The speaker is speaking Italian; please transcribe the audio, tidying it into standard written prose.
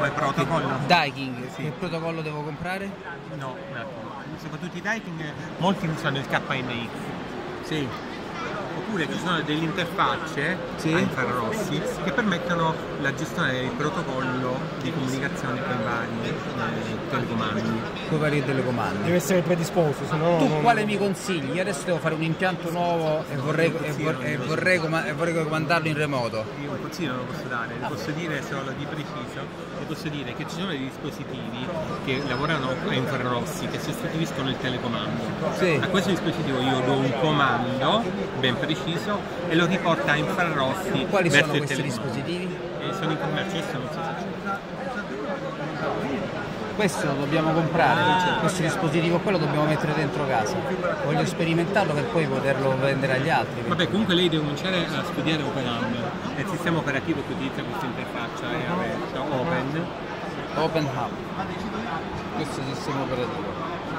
il protocollo? Daiking, Sì. che protocollo devo comprare? No, soprattutto i Daiking, molti usano il KNX. Sì. Oppure ci sono delle interfacce Sì. a infrarossi che permettono la gestione del protocollo di comunicazione con i vari telecomandi. Con i vari telecomandi. Deve essere predisposto, se no... Tu quale mi consigli? Io adesso devo fare un impianto nuovo e vorrei comandarlo in remoto. Io un consiglio non lo posso dare, le posso dire solo di preciso, le posso dire che ci sono dei dispositivi che lavorano a infrarossi che sostituiscono il telecomando. Sì. A questo dispositivo io do un comando ben preciso e lo riporta a infrarossi. Quali verso sono il questi telecomando. dispositivi? Sono in commercio, adesso non so se c'è. Questo lo dobbiamo comprare, questo dispositivo qua lo dobbiamo mettere dentro casa. Voglio sperimentarlo per poi poterlo vendere agli altri. Vabbè, comunque lei deve cominciare a studiare OpenHub. È il sistema operativo che utilizza questa interfaccia, è aperta, Open. Open Hub, questo sistema operativo.